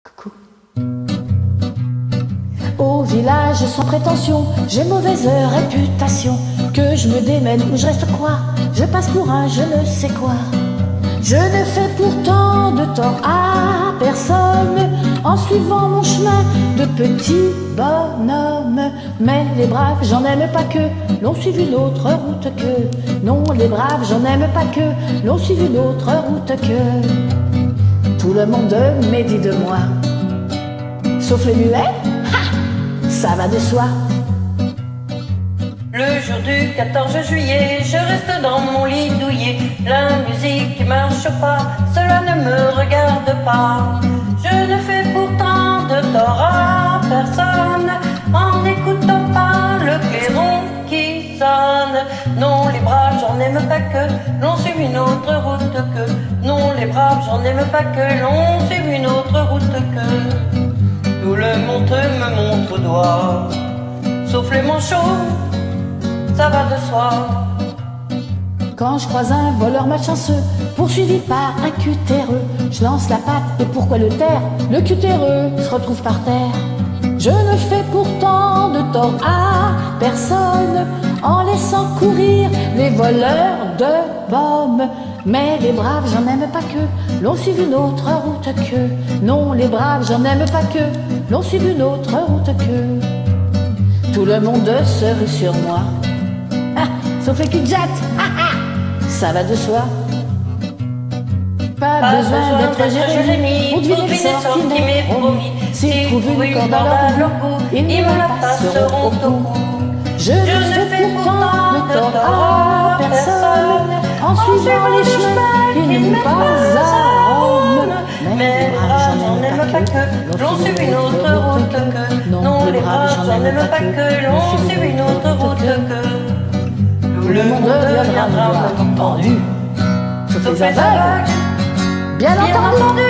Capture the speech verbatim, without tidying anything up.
Coucou. Au village sans prétention, j'ai mauvaise réputation. Que je me démène ou je reste quoi, je passe pour un je ne sais quoi. Je ne fais pourtant de tort à personne en suivant mon chemin de petit bonhomme. Mais les braves, j'en aime pas que l'on suivi une autre route que. Non, les braves, j'en aime pas que l'on suivi une autre route que. Tout le monde médit de moi, sauf les muets, ha, ça va de soi. Le jour du quatorze juillet, je reste dans mon lit douillet. La musique marche pas, cela ne me regarde pas. Je ne fais pourtant de tort à personne en n'écoutant pas le clairon qui sonne. Non, les braves, j'en aime pas que l'on suive une autre route que. Non, les braves, j'en aime pas que l'on suive une autre route que. Tout le monde me montre au doigt, sauf les manchots, ça va de soi. Quand je croise un voleur malchanceux, poursuivi par un cutéreux, je lance la patte et pourquoi le taire? Le cutéreux se retrouve par terre. Je ne fais pourtant de tort à personne en laissant courir les voleurs de pommes. Mais les braves, j'en aime pas que l'on suive une autre route que. Non, les braves, j'en aime pas que l'on suive une autre route que. Tout le monde se rue sur moi, ah, sauf les cul-de-jatte, ah, ah, ça va de soi. Pas, Pas besoin, besoin d'être Jérémie pour deviner le sort qui m'est promis. S'ils trouvent une corde à leur goût, ils me la passeront au cou. Je ne fais pourtant de tort à personne en suivant les chemins qui ne mènent pas à Rome. Mais les braves, j'en aime pas que l'on suive une autre route que. Non, les braves, j'en aime pas que l'on suive une autre route que. Tout le monde deviendra entendu, sauf sauf les les aveugles, aveugles, bien bien entendu. entendu.